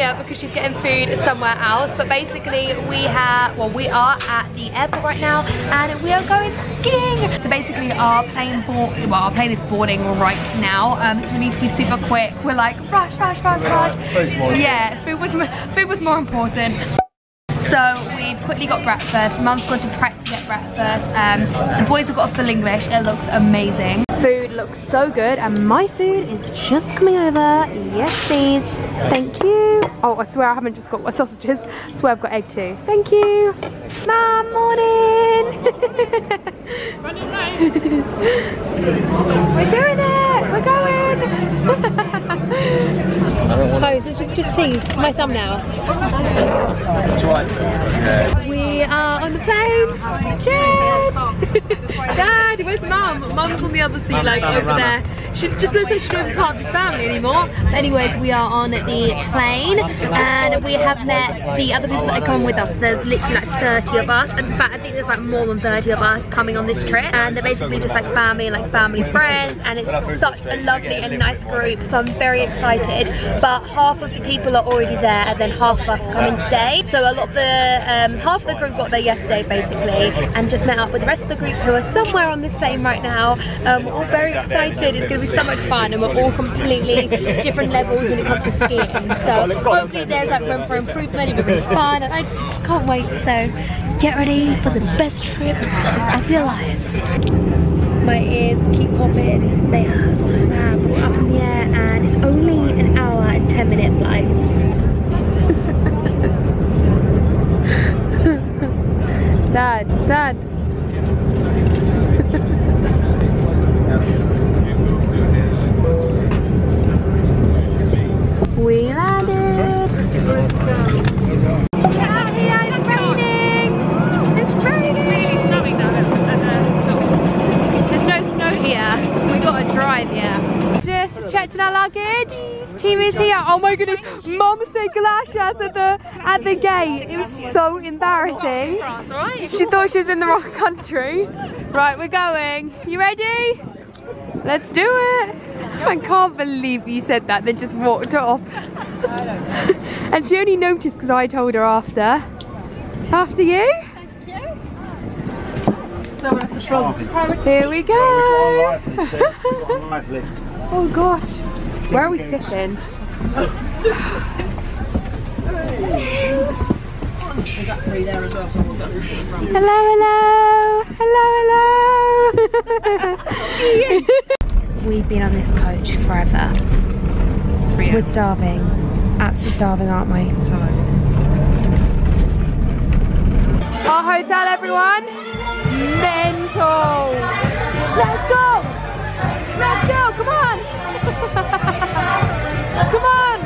here because she's getting food somewhere else. But basically we are at the airport right now and we are going skiing. So basically our plane is boarding right now. So we need to be super quick. We're like rush. Yeah, food was more important. So we've quickly got breakfast. Mum's gone to prep to get breakfast. The boys have got a full English. It looks amazing. Food looks so good and my food is just coming over. Yes please. Thank you. Oh, I swear I haven't just got my sausages. I swear I've got egg too. Thank you. Mum, morning. Running late. We're doing it. We're going. Oh, so just please, my thumbnail. We are on the plane. Dad, where's Mum? Mum's on the other seat, like over there. She just looks like she doesn't part of this family anymore. But anyways, we are on the plane and we have met the other people that are coming with us. There's literally like 30 of us. In fact, I think there's like more than 30 of us coming on this trip. And they're basically just like family and like family friends. And it's such a lovely and nice group. So I'm very excited. But half of the people are already there and then half of us are coming today. So a lot of the, half of the group got there yesterday basically. And just met up with the rest of the group who are somewhere on this plane right now. We're all very excited. It's going to be so much fun and we're all completely different levels when it comes to skiing. So hopefully there's like room for improvement. It'll be fun and I just can't wait. So get ready for the best trip of your life. My ears keep popping. They hurt so bad. We're up in the air and it's only an hour and 10-minute flight. Dad. We landed. Yeah, it's raining. It's raining. Really snowing now. There's no snow here. We gotta drive here. Just checked in our luggage. Team is here. Oh my goodness. Mum said Galashas at the gate. It was so embarrassing. She thought she was in the wrong country. Right, we're going. You ready? Let's do it. I can't believe you said that, then just walked off. And she only noticed because I told her after. After you? Here we go. Oh gosh. Where are we sitting? Hello. We've been on this coach forever. We're starving. Absolutely starving, aren't we? Our hotel, everyone. Mental. Let's go. Let's go. Come on. Come on.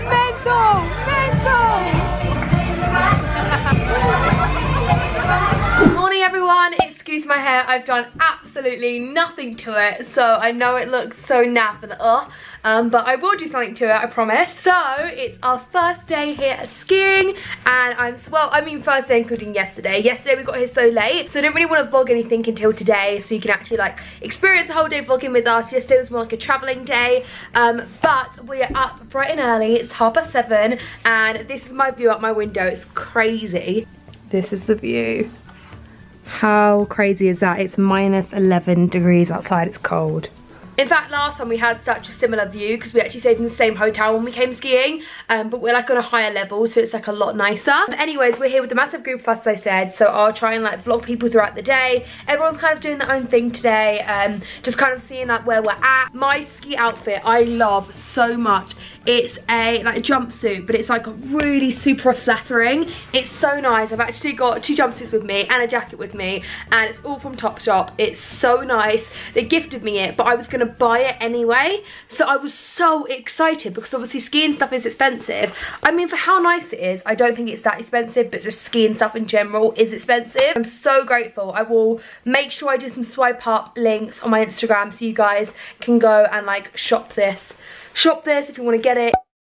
Mental. Morning, everyone. Excuse my hair. I've done absolutely nothing to it, so I know it looks so naff and but I will do something to it, I promise. So it's our first day here at skiing and first day including yesterday. Yesterday we got here so late, so I didn't really want to vlog anything until today, so you can actually like experience the whole day vlogging with us. Yesterday was more like a traveling day, but we are up bright and early. It's 7:30 and this is my view out my window. It's crazy. This is the view. How crazy is that? It's minus 11 degrees outside, it's cold. In fact, last time we had such a similar view because we actually stayed in the same hotel when we came skiing, but we're like on a higher level, so it's like a lot nicer. But anyways, we're here with a massive group of us, as I said, so I'll try and like vlog people throughout the day. Everyone's kind of doing their own thing today, just kind of seeing like where we're at. My ski outfit, I love so much. It's a like a jumpsuit, but it's like really super flattering. It's so nice. I've actually got 2 jumpsuits with me and a jacket with me, and it's all from Topshop. It's so nice. They gifted me it, but I was gonna buy it anyway, so I was so excited because obviously skiing stuff is expensive. I mean, for how nice it is, I don't think it's that expensive, but just skiing stuff in general is expensive. I'm so grateful. I will make sure I do some swipe up links on my Instagram so you guys can go and like shop this if you want to get it.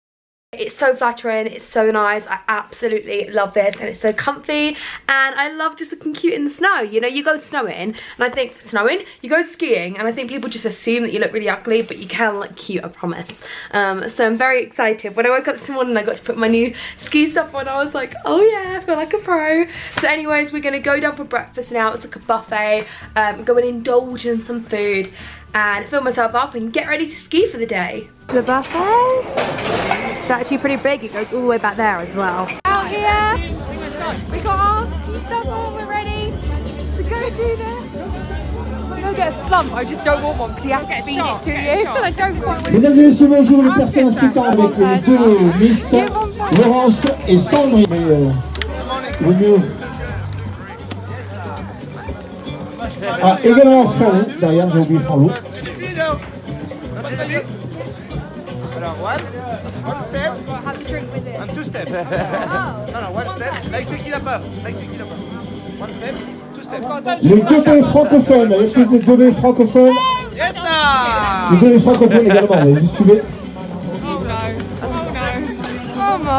It's so flattering, it's so nice. I absolutely love this, and it's so comfy, and I love just looking cute in the snow. You know, you go snowing, and I think you go skiing, and I think people just assume that you look really ugly, but you can look cute, I promise. So I'm very excited. When I woke up this morning, I got to put my new ski stuff on. I was like, oh yeah, I feel like a pro. So anyways, we're gonna go down for breakfast now. It's like a buffet. Go and indulge in some food and fill myself up and get ready to ski for the day. The buffet, it's actually pretty big. It goes all the way back there as well. Out here, we got our ski stuff on. We're ready to go do this. I don't get a flump, I just don't want one because he has to feed it to you. And I don't quite want to. Mesdames et messieurs, bonjour, les personnes inscrites avec les deux Miss Laurence et Sandrine. Le mieux. Ah, également Franck, derrière, j'ai oublié Franck. Alors, one step, have a drink with it. and two steps. No, one step, like tequila puff, One step, two steps. Les deux B francophones, avec les deux B francophones. Yes, sir! Les deux B francophones également, vous suivez. Oh no. Oh no.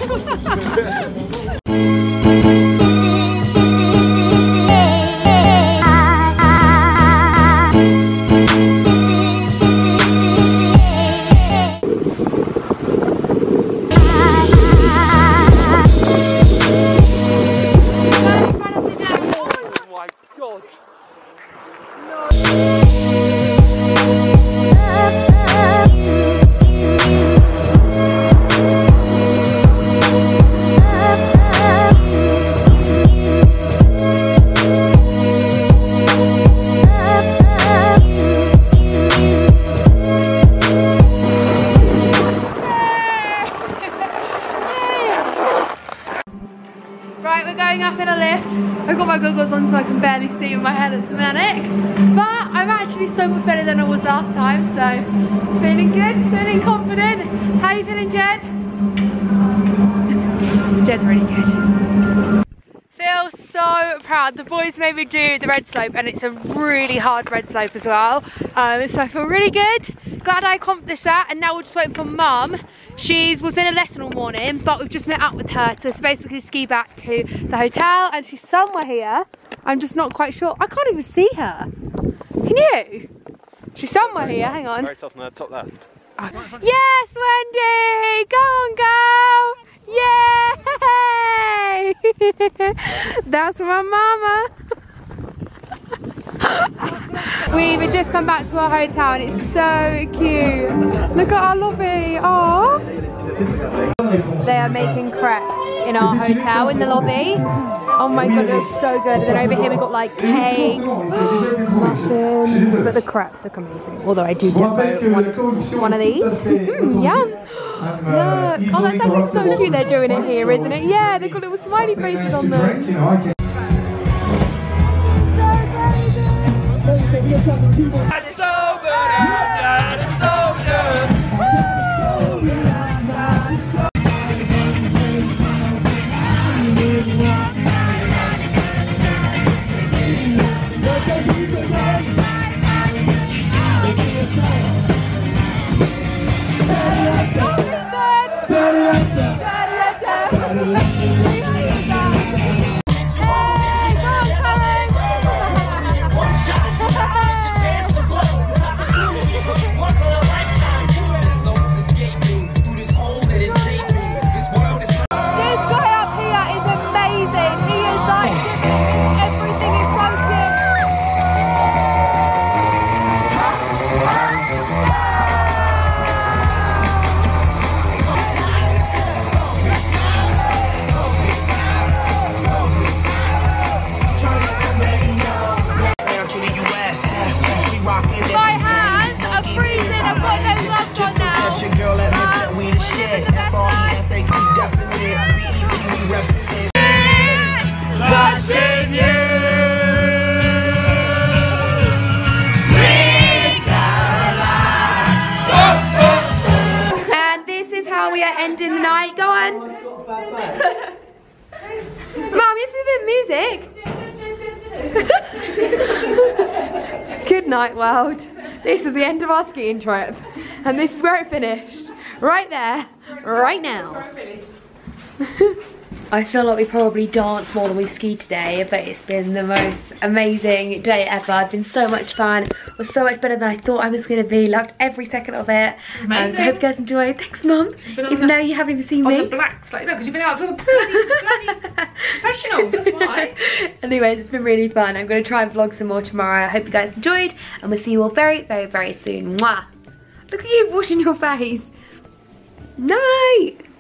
Right, we're going up in a lift. I've got my goggles on so I can barely see in my head, it's manic. But I'm actually so much better than I was last time, so feeling good, feeling confident. How are you feeling, Jed? Jed's really good. Feel so proud. The boys made me do the red slope, and it's a really hard red slope as well. So I feel really good. Glad I accomplished that, and now we're just waiting for Mum. She was in a lesson all morning, but we've just met up with her to basically ski back to the hotel, and she's somewhere here. I'm just not quite sure. I can't even see her. Can you? She's somewhere here, hang on. Right off the top left. Yes, Wendy! Go on, girl! Yay! That's my mama. We've just come back to our hotel and it's so cute. Look at our lobby. Aww. They are making crepes in our hotel in the lobby. Oh my god, it looks so good. And then over here we got like cakes, muffins, but the crepes look amazing. Although I do definitely want one of these. Yum. Look, oh that's actually so cute they're doing it here, isn't it? Yeah, they've got little smiley faces on them. That's so good, that's so good. Ending the night, go on. Mum, you see the music? Good night, world. This is the end of our skiing trip, and this is where it finished. Right there, right now. I feel like we probably danced more than we've skied today, but it's been the most amazing day ever. It's been so much fun. It was so much better than I thought I was going to be. Loved every second of it. So I hope you guys enjoyed. Thanks, Mum. Even though you haven't even seen me. On the black slate. No, because you've been out to a bloody professional. That's why. Anyways, it's been really fun. I'm going to try and vlog some more tomorrow. I hope you guys enjoyed. And we'll see you all very, very, very soon. Mwah. Look at you washing your face. Night.